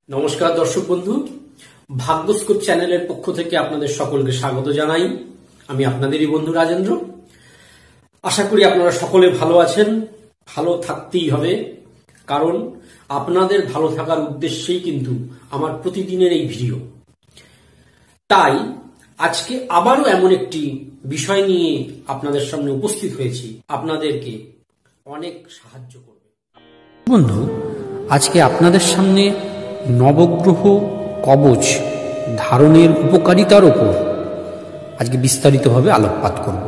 নমস্কার দর্শক বন্ধু, ভাগ্যস্কোপ চ্যানেলের পক্ষ থেকে আপনাদের সকলকে স্বাগত জানাই। আমি আপনাদেরই বন্ধু রাজেন্দ্র। আশা করি আপনারা সকলে ভালো আছেন। ভালো থাকতেই হবে, কারণ আপনাদের ভালো থাকার উদ্দেশ্যেই কিন্তু আমার প্রতিদিনের এই ভিডিও। তাই আজকে আবারও এমন একটি বিষয় নিয়ে আপনাদের সামনে উপস্থিত হয়েছি, আপনাদেরকে অনেক সাহায্য করবে। বন্ধু, আজকে আপনাদের সামনে নবগ্রহ কবচ ধারণের উপকারিতার উপর আজকে বিস্তারিতভাবে আলোকপাত করব।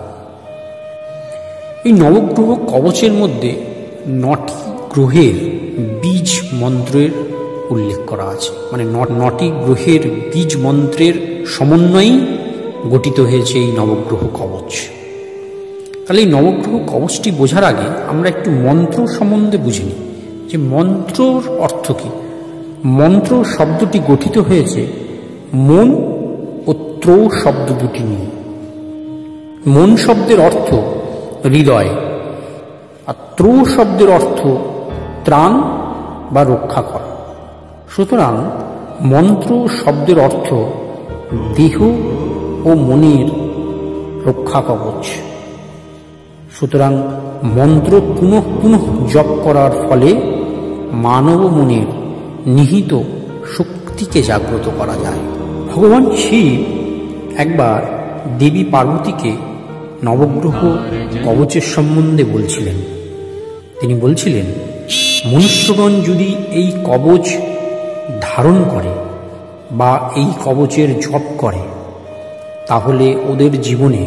এই নবগ্রহ কবচের মধ্যে 9টি গ্রহের বীজ মন্ত্রের উল্লেখ করা আছে, মানে 9টি গ্রহের বীজ মন্ত্রের সমন্বয়েই গঠিত হয়েছে এই নবগ্রহ কবচ। তাহলে এই নবগ্রহ কবচটি বোঝার আগে আমরা একটু মন্ত্র সম্বন্ধে বুঝে নিই যে মন্ত্রর অর্থ কী। মন্ত্র শব্দটি গঠিত হয়েছে মন ও ত্রৌ শব্দ দুটি নিয়ে। মন শব্দের অর্থ হৃদয়, আর ত্রৌ শব্দের অর্থ ত্রাণ বা রক্ষা করা। সুতরাং মন্ত্র শব্দের অর্থ দেহ ও মনের রক্ষা কবচ। সুতরাং মন্ত্র পুনঃ পুনঃ জপ করার ফলে মানব মনের নিহিত শক্তিকে জাগ্রত করা যায়। ভগবান শিব একবার দেবী পার্বতীকে নবগ্রহ কবচের সম্বন্ধে বলছিলেন। তিনি বলছিলেন, মনুষ্যগণ যদি এই কবচ ধারণ করে বা এই কবচের জপ করে, তাহলে ওদের জীবনে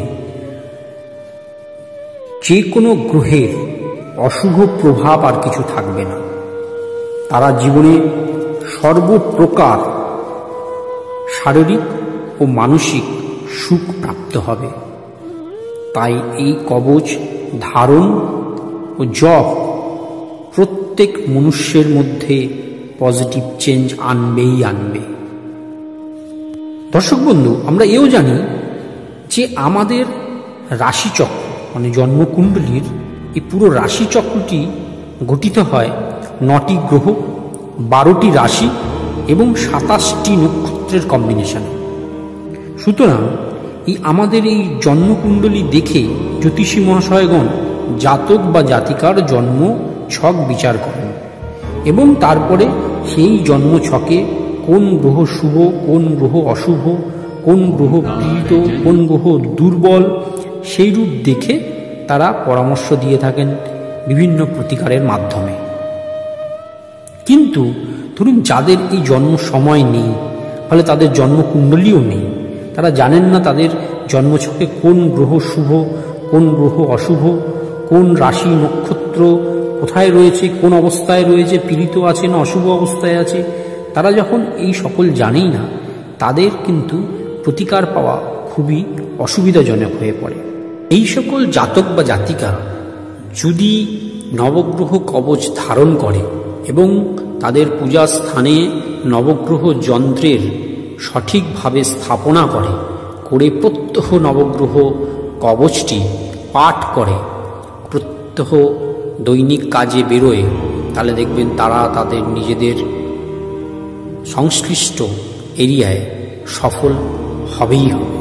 যে কোনো গ্রহের অশুভ প্রভাব আর কিছু থাকবে না। তারা জীবনে সর্বপ্রকার শারীরিক ও মানসিক সুখ প্রাপ্ত হবে। তাই এই কবচ ধারণ ও জপ প্রত্যেক মনুষ্যের মধ্যে পজিটিভ চেঞ্জ আনবেই আনবে। দর্শক বন্ধু, আমরা এও জানি যে আমাদের রাশিচক্র মানে জন্মকুণ্ডলীর এই পুরো রাশিচক্রটি গঠিত হয় 9টি গ্রহ, 12টি রাশি এবং 27টি নক্ষত্রের কম্বিনেশন। সুতরাং আমাদের এই জন্মকুণ্ডলী দেখে জ্যোতিষী মহাশয়গণ জাতক বা জাতিকার জন্ম ছক বিচার করেন এবং তারপরে সেই জন্ম ছকে কোন গ্রহ শুভ, কোন গ্রহ অশুভ, কোন গ্রহ পীড়িত, কোন গ্রহ দুর্বল, সেই রূপ দেখে তারা পরামর্শ দিয়ে থাকেন বিভিন্ন প্রতিকারের মাধ্যমে। কিন্তু ধরুন যাদের এই জন্ম সময় নেই, ফলে তাদের জন্মকুণ্ডলীও নেই, তারা জানেন না তাদের জন্মছকে কোন গ্রহ শুভ, কোন গ্রহ অশুভ, কোন রাশি নক্ষত্র কোথায় রয়েছে, কোন অবস্থায় রয়েছে, পীড়িত আছে না অশুভ অবস্থায় আছে। তারা যখন এই সকল জানেই না, তাদের কিন্তু প্রতিকার পাওয়া খুবই অসুবিধাজনক হয়ে পড়ে। এই সকল জাতক বা জাতিকা যদি নবগ্রহ কবচ ধারণ করে এবং তাদের পূজা স্থানে নবগ্রহ যন্ত্রের সঠিকভাবে স্থাপনা করে প্রত্যহ নবগ্রহ কবচটি পাঠ করে, প্রত্যহ দৈনিক কাজে বেরোয়, তাহলে দেখবেন তারা তাদের নিজেদের সংশ্লিষ্ট এরিয়ায় সফল হবেই হবে।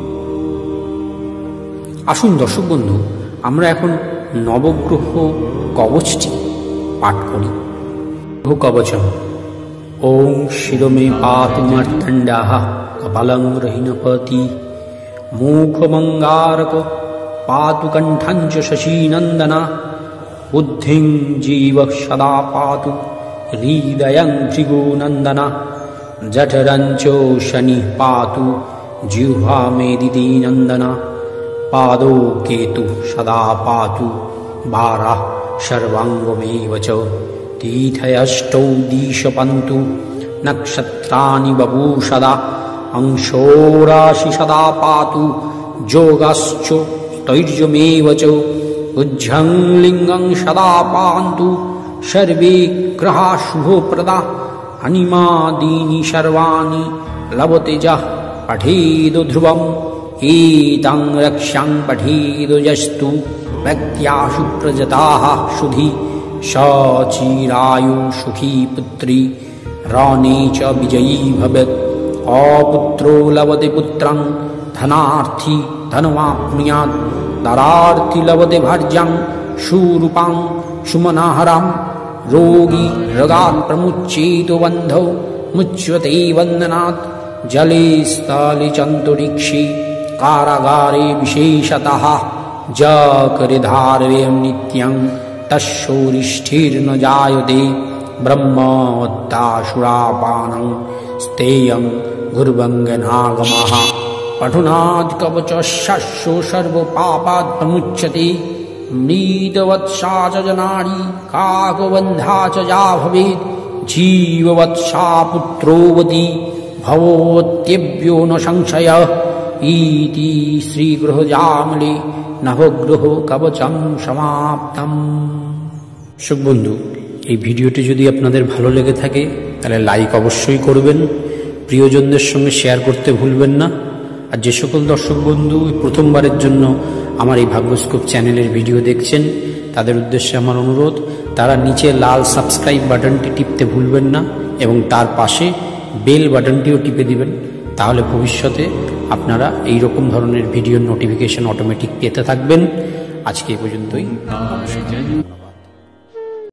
আসুন দর্শক বন্ধু, আমরা এখন নবগ্রহ কবচটি পাঠ করি। কবচম ওং শিরমে পাতু মার্তণ্ডাঃ কপালং রহিণপতি মুখমঙ্গারক পাতু কণ্ঠঞ্চ শশীনন্দনা বুদ্ধিং জীব সদা পাতু হৃদয়ং ভৃগুনন্দনা জঠরঞ্চ শনি পাতু জিহ্বা মে দিদিনন্দনা পাদো কেতু সদা পাতু বারাঃ সর্বাঙ্গমেব চ तीर्थयष्टौ दिशपन्तु नक्षत्राणि बभूषदा अंशोराशि सदा पातु योगश्च तैर्यमेव च उज्झं लिङ्गं सदा पान्तु सर्वे ग्रहा शुभप्रदा अनिमादीनि सर्वाणि लभतेजः पठेदु ध्रुवम् एतं रक्ष्यं पठेदु यस्तु व्यक्त्याशु प्रजताः सुधी सचिरायु सुखी पुत्री रणे च विजयी भवेत्। अपुत्रो लभते पुत्रं धनार्थी धनमाप्नुयात्। नरार्थी लभते भार्यां सुरूपां सुमनाहरां। रोगी रोगात् प्रमुच्येतो बन्धो मुच्यते बन्धनात्। जले स्थले चन्तरिक्षे कारागारे विशेषतः। जकरिधारवेयं नित्यं तस्योरिष्ठिर्न जायते। ब्रह्मवत्तासुरापानं स्तेयं गुर्वङ्गनागमः। पठुनात् कवचश्शो सर्वपापात् प्रमुच्यते। मृतवत्सा च जनारी काकबन्धा च या भवेत्। जीववत्सा पुत्रोवती भवत्येभ्यो न संशयः। इति श्रीगृहजामिनी नवग्रह कवचम समाप्तम। দর্শক বন্ধু, এই ভিডিওটি যদি আপনাদের ভালো লেগে থাকে তাহলে লাইক অবশ্যই করবেন, প্রিয়জনদের সঙ্গে শেয়ার করতে ভুলবেন না। আর যে সকল দর্শক বন্ধু প্রথমবারের জন্য আমার এই ভাগ্যস্কোপ চ্যানেলের ভিডিও দেখছেন তাদের উদ্দেশ্যে আমার অনুরোধ, তারা নিচে লাল সাবস্ক্রাইব বাটনটি টিপতে ভুলবেন না এবং তার পাশে বেল বাটনটিও টিপে দিবেন। তাহলে ভবিষ্যতে আপনারা এই রকম ধরনের ভিডিওর নোটিফিকেশন অটোমেটিক পেতে থাকবেন। আজকে এই পর্যন্তই, নমস্কার।